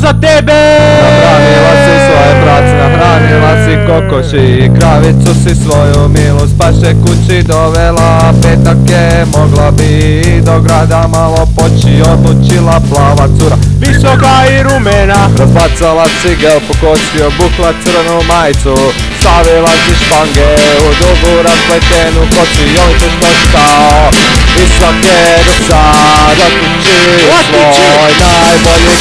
za tebe. Nahranila si svoje brace, nahranila si kokoši i kravicu si svoju milu s paše kući dovela. Petak je, mogla bi i do grada malo poći, odlučila plava cura, Visoka i rumena, razbacala cigel po kosti, obukla crnu majicu, stavila si špange u dugu raspletenu koci. Joj te što stao i svake do sad otkući svoj najbolji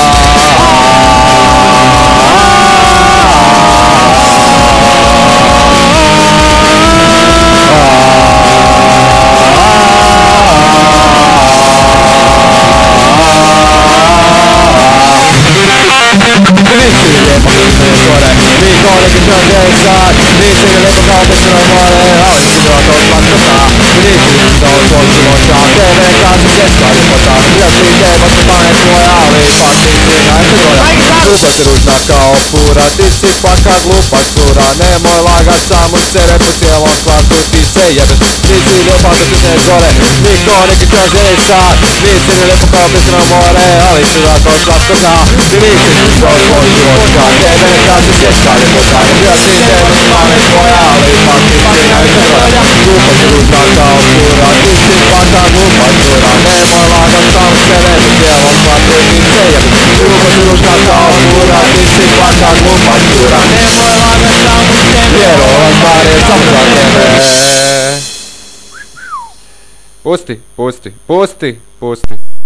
Nisi lijepo sad, nisi ni lijepo kao pesno more, ali si bila to svatkota. Nisi dao svoj života, tebe kaže svjetska ljepota. Ja si treba se pamet tvoja, ali ipak nisi najbolja. Glupa si ružna kao fura, ti si paka glupa cura. Nemoj lagat samu sebe, po cijelom kvartu ti se jebeš. Nisi lijepa do sitne zore, niko neki kaže sad. Nisi ni lijepo kao pesno more, ali si bila to svatkota. Ti nisi dao svoj života, tebe ne kaže svjetska ljepota. Ja si treba se pamet tvoja, ali ipak nisi najbolja. Glupa si ružna kao fura, ti si paka glupa cura. Nemoj lagat samu sebe, po cijelom kvartu ti se jebeš. Glupa si ružna kao fura, ti si paka glupa cura. nemoj lagat samu sebe. Jer ova stvar je samo za tebe. Pusti, pusti, pusti, pusti.